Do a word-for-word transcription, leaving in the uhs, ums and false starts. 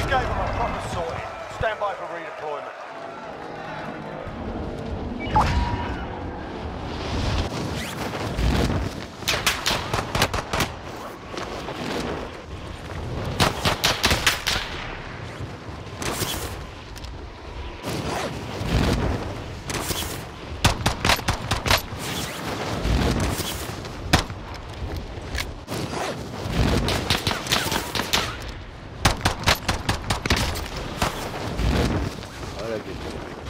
gave them a proper sorting. Stand by for redeployment. Ahora que